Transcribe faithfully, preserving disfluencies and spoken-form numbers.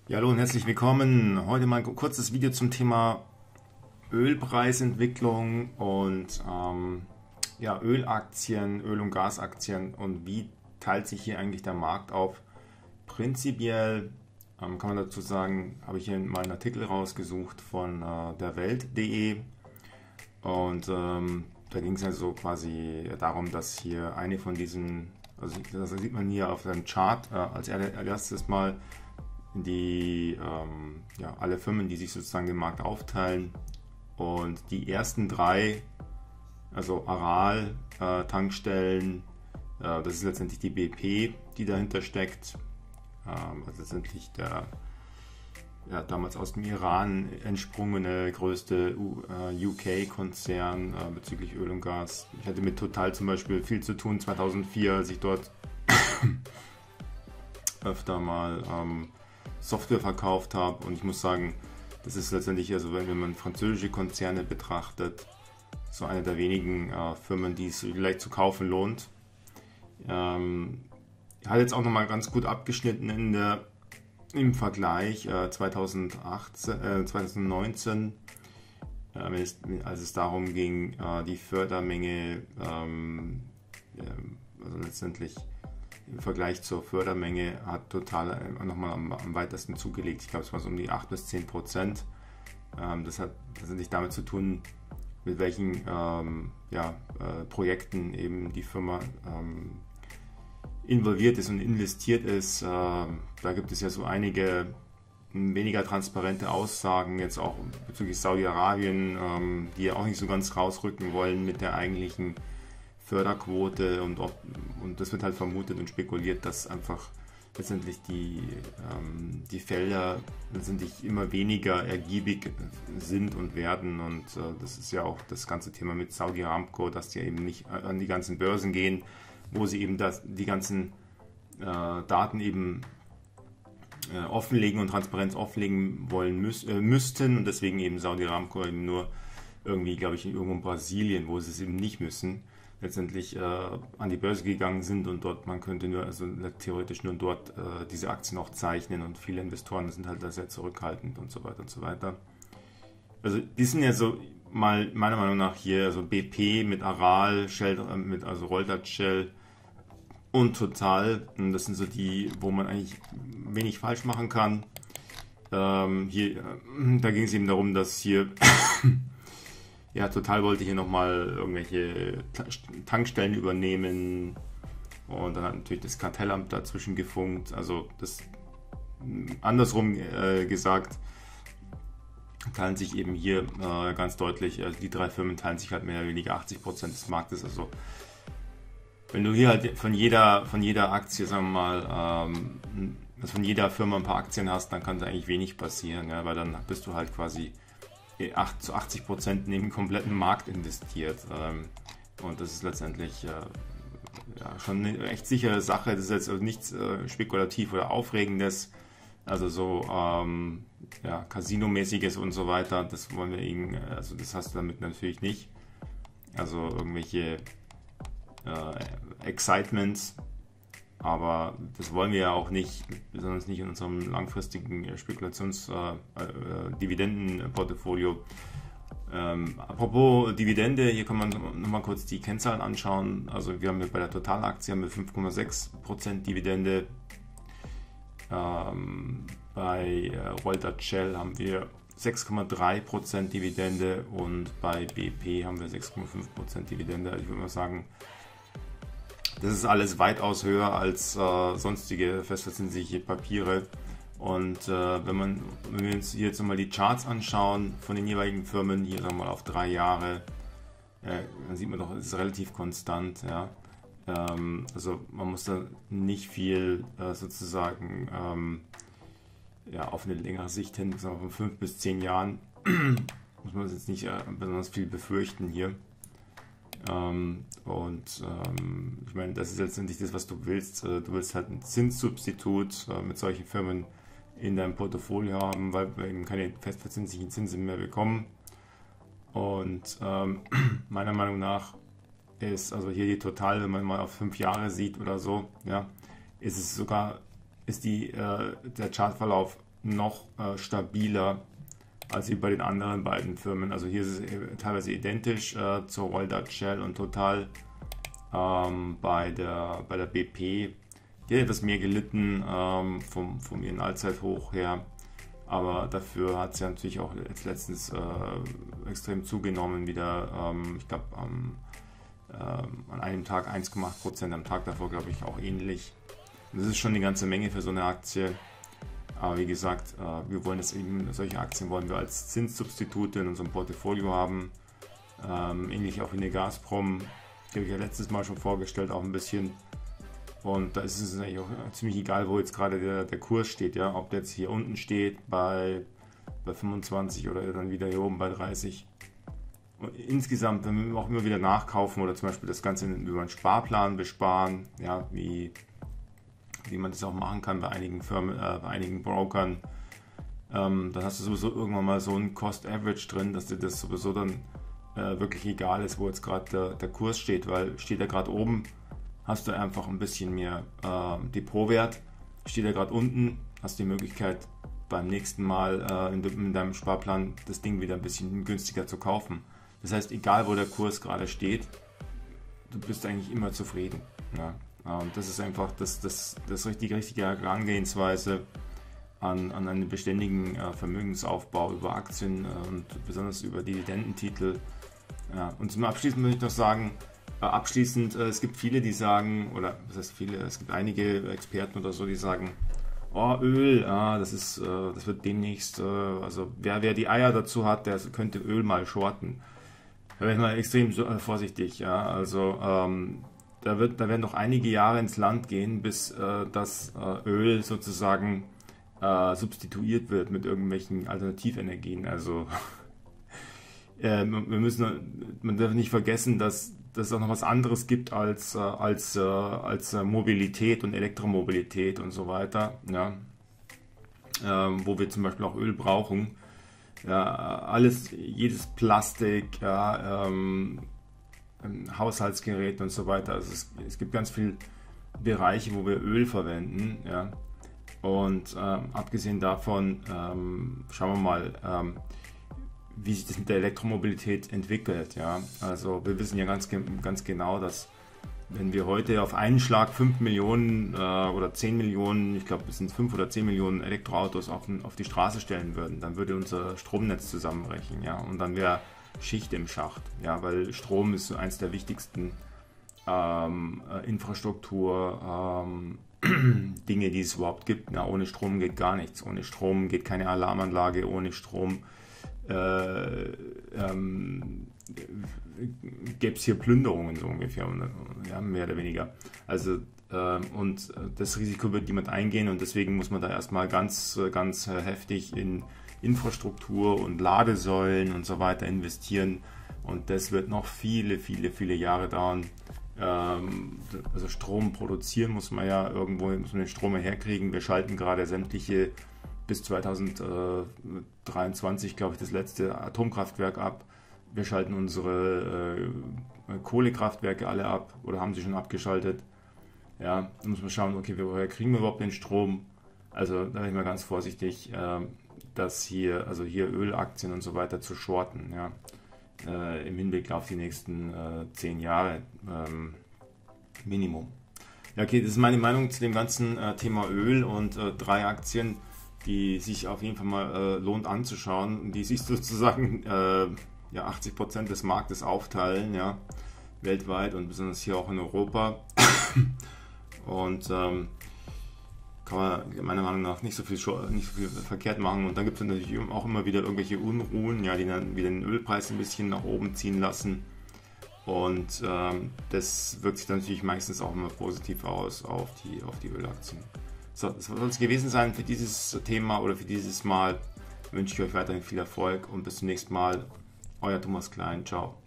Ja, hallo und herzlich willkommen. Heute mal ein kurzes Video zum Thema Ölpreisentwicklung und ähm, ja, Ölaktien, Öl- und Gasaktien und wie teilt sich hier eigentlich der Markt auf. Prinzipiell ähm, kann man dazu sagen, habe ich hier mal einen Artikel rausgesucht von äh, der Welt punkt de und ähm, da ging es also quasi darum, dass hier eine von diesen, also das sieht man hier auf dem Chart äh, als erstes mal die ähm, ja, alle Firmen, die sich sozusagen den Markt aufteilen, und die ersten drei, also Aral, äh, Tankstellen, äh, das ist letztendlich die B P, die dahinter steckt, ähm, also letztendlich der ja, damals aus dem Iran entsprungene größte U K-Konzern äh, bezüglich Öl und Gas. Ich hatte mit Total zum Beispiel viel zu tun zweitausendvier, als ich dort öfter mal ähm, Software verkauft habe, und ich muss sagen, das ist letztendlich, also wenn man französische Konzerne betrachtet, so eine der wenigen äh, Firmen, die es vielleicht zu kaufen lohnt. Ähm, hat jetzt auch nochmal ganz gut abgeschnitten in der, im Vergleich äh, zweitausendachtzehn, äh, zweitausendneunzehn, äh, es, als es darum ging, äh, die Fördermenge, ähm, äh, also letztendlich im Vergleich zur Fördermenge hat Total nochmal am, am weitesten zugelegt. Ich glaube, es war so um die acht bis zehn Prozent. Ähm, das hat letztendlich damit zu tun, mit welchen ähm, ja, äh, Projekten eben die Firma ähm, involviert ist und investiert ist. Äh, da gibt es ja so einige weniger transparente Aussagen, jetzt auch bezüglich Saudi-Arabien, ähm, die ja auch nicht so ganz rausrücken wollen mit der eigentlichen Förderquote, und, ob, und das wird halt vermutet und spekuliert, dass einfach letztendlich die, ähm, die Felder letztendlich immer weniger ergiebig sind und werden, und äh, das ist ja auch das ganze Thema mit Saudi Aramco, dass die eben nicht an die ganzen Börsen gehen, wo sie eben das, die ganzen äh, Daten eben äh, offenlegen und Transparenz offenlegen wollen müß, äh, müssten, und deswegen eben Saudi Aramco eben nur irgendwie, glaube ich, irgendwo in Brasilien, wo sie es eben nicht müssen, letztendlich äh, an die Börse gegangen sind, und dort, man könnte nur, also theoretisch nur dort äh, diese Aktien auch zeichnen, und viele Investoren sind halt da sehr zurückhaltend und so weiter und so weiter. Also die sind ja so mal meiner Meinung nach hier, also B P mit Aral, Shell, äh, mit also Roldat Shell und Total, und das sind so die, wo man eigentlich wenig falsch machen kann. Ähm, hier, äh, da ging es eben darum, dass hier ja, Total wollte hier nochmal irgendwelche Tankstellen übernehmen, und dann hat natürlich das Kartellamt dazwischen gefunkt. Also das andersrum äh, gesagt, teilen sich eben hier äh, ganz deutlich, also die drei Firmen teilen sich halt mehr oder weniger achtzig Prozent des Marktes. Also wenn du hier halt von jeder, von jeder Aktie, sagen wir mal, ähm, also von jeder Firma ein paar Aktien hast, dann kann da eigentlich wenig passieren, ja, weil dann bist du halt quasi acht zu achtzig Prozent in den kompletten Markt investiert. Ähm, und das ist letztendlich äh, ja, schon eine echt sichere Sache. Das ist jetzt also nichts äh, spekulativ oder Aufregendes, also so ähm, ja, Casino-mäßiges und so weiter. Das wollen wir eben, also das hast du damit natürlich nicht. Also irgendwelche äh, Excitements. Aber das wollen wir ja auch nicht, besonders nicht in unserem langfristigen Spekulations-Dividendenportfolio. Äh, äh, ähm, apropos Dividende, hier kann man nochmal kurz die Kennzahlen anschauen. Also wir haben bei der Totalaktie haben wir fünf Komma sechs Prozent Dividende. Ähm, bei äh, Roldat Shell haben wir sechs Komma drei Prozent Dividende, und bei B P haben wir sechs Komma fünf Prozent Dividende. Also ich würde mal sagen, das ist alles weitaus höher als äh, sonstige festverzinsliche Papiere. Und äh, wenn, man, wenn wir uns hier jetzt nochmal die Charts anschauen von den jeweiligen Firmen, hier sagen wir mal auf drei Jahre, äh, dann sieht man doch, es ist relativ konstant. Ja. Ähm, also man muss da nicht viel äh, sozusagen ähm, ja, auf eine längere Sicht hin, sagen wir von fünf bis zehn Jahren, muss man jetzt nicht äh, besonders viel befürchten hier. Ähm, und ähm, ich meine, das ist letztendlich das, was du willst. Äh, du willst halt ein Zinssubstitut äh, mit solchen Firmen in deinem Portfolio haben, weil wir eben keine festverzinslichen Zinsen mehr bekommen. Und ähm, meiner Meinung nach ist also hier die Total, wenn man mal auf fünf Jahre sieht oder so, ja, ist es sogar, ist die, äh, der Chartverlauf noch äh, stabiler als wie bei den anderen beiden Firmen. Also hier ist es teilweise identisch äh, zur Royal Dutch Shell und Total. Ähm, bei, der, bei der B P, die hat etwas mehr gelitten ähm, vom, vom ihren Allzeithoch her, aber dafür hat sie natürlich auch jetzt letztens äh, extrem zugenommen wieder. Ähm, ich glaube ähm, äh, an einem Tag eins Komma acht Prozent, am Tag davor glaube ich auch ähnlich. Und das ist schon eine ganze Menge für so eine Aktie. Aber wie gesagt, äh, wir wollen das eben, solche Aktien wollen wir als Zinssubstitute in unserem Portfolio haben. Ähm, ähnlich auch wie eine Gazprom, die habe ich ja letztes Mal schon vorgestellt, auch ein bisschen. Und da ist es eigentlich auch ziemlich egal, wo jetzt gerade der, der Kurs steht, ja, ob der jetzt hier unten steht bei, bei fünfundzwanzig oder dann wieder hier oben bei dreißig. Und insgesamt, wenn wir auch immer wieder nachkaufen oder zum Beispiel das Ganze über einen Sparplan besparen, ja, wie, wie man das auch machen kann bei einigen Firmen, äh, bei einigen Brokern, ähm, dann hast du sowieso irgendwann mal so ein Cost Average drin, dass dir das sowieso dann äh, wirklich egal ist, wo jetzt gerade der, der Kurs steht, weil steht er gerade oben, hast du einfach ein bisschen mehr äh, Depotwert. Steht er gerade unten, hast du die Möglichkeit beim nächsten Mal äh, in, de, in deinem Sparplan das Ding wieder ein bisschen günstiger zu kaufen. Das heißt, egal wo der Kurs gerade steht, du bist eigentlich immer zufrieden. Ja? Und das ist einfach das, das, das richtige, richtige Herangehensweise an, an einen beständigen äh, Vermögensaufbau über Aktien äh, und besonders über Dividendentitel. Ja, und zum Abschließen möchte ich noch sagen, äh, abschließend, äh, es gibt viele, die sagen, oder was heißt viele, es gibt einige Experten oder so, die sagen, oh, Öl, ah, das ist, äh, das wird demnächst, äh, also wer, wer die Eier dazu hat, der könnte Öl mal shorten. Da wäre ich mal extrem so, äh, vorsichtig, ja, also ähm, da, wird, da werden noch einige Jahre ins Land gehen, bis äh, das äh, Öl sozusagen äh, substituiert wird mit irgendwelchen Alternativenergien, also wir müssen, man darf nicht vergessen, dass, dass es auch noch was anderes gibt als, als, als Mobilität und Elektromobilität und so weiter, ja, ähm, wo wir zum Beispiel auch Öl brauchen. Ja, alles, jedes Plastik, ja, ähm, Haushaltsgerät und so weiter. Also es, es gibt ganz viele Bereiche, wo wir Öl verwenden, ja. Und ähm, abgesehen davon, ähm, schauen wir mal, ähm, wie sich das mit der Elektromobilität entwickelt. Ja? Also wir wissen ja ganz, ganz genau, dass wenn wir heute auf einen Schlag fünf Millionen äh, oder zehn Millionen, ich glaube es sind fünf oder zehn Millionen Elektroautos auf, auf die Straße stellen würden, dann würde unser Stromnetz zusammenbrechen, ja? Und dann wäre Schicht im Schacht, ja? Weil Strom ist so eins der wichtigsten ähm, äh, Infrastruktur ähm, Dinge, die es überhaupt gibt. Ja? Ohne Strom geht gar nichts, ohne Strom geht keine Alarmanlage, ohne Strom Äh, ähm, gäbe es hier Plünderungen so ungefähr, ja, mehr oder weniger. Also äh, und das Risiko wird niemand eingehen und deswegen muss man da erstmal ganz, ganz heftig in Infrastruktur und Ladesäulen und so weiter investieren und das wird noch viele, viele, viele Jahre dauern. Ähm, also Strom produzieren muss man ja irgendwo, muss man den Strom herkriegen. Wir schalten gerade sämtliche bis zweitausenddreiundzwanzig, glaube ich, das letzte Atomkraftwerk ab. Wir schalten unsere äh, Kohlekraftwerke alle ab oder haben sie schon abgeschaltet. Ja, da muss man schauen, okay, woher kriegen wir überhaupt den Strom? Also da bin ich mal ganz vorsichtig, äh, dass hier, also hier Ölaktien und so weiter zu shorten, ja, äh, im Hinblick auf die nächsten äh, zehn Jahre ähm, Minimum. Ja, okay, das ist meine Meinung zu dem ganzen äh, Thema Öl und äh, drei Aktien, die sich auf jeden Fall mal äh, lohnt anzuschauen, die sich sozusagen äh, ja, achtzig Prozent des Marktes aufteilen, ja, weltweit und besonders hier auch in Europa. Und ähm, kann man meiner Meinung nach nicht so viel, nicht so viel verkehrt machen. Und dann gibt es natürlich auch immer wieder irgendwelche Unruhen, ja, die dann wieder den Ölpreis ein bisschen nach oben ziehen lassen. Und ähm, das wirkt sich dann natürlich meistens auch immer positiv aus auf die, auf die Ölaktien. So, das soll es gewesen sein für dieses Thema oder für dieses Mal. Wünsche ich euch weiterhin viel Erfolg und bis zum nächsten Mal. Euer Thomas Klein. Ciao.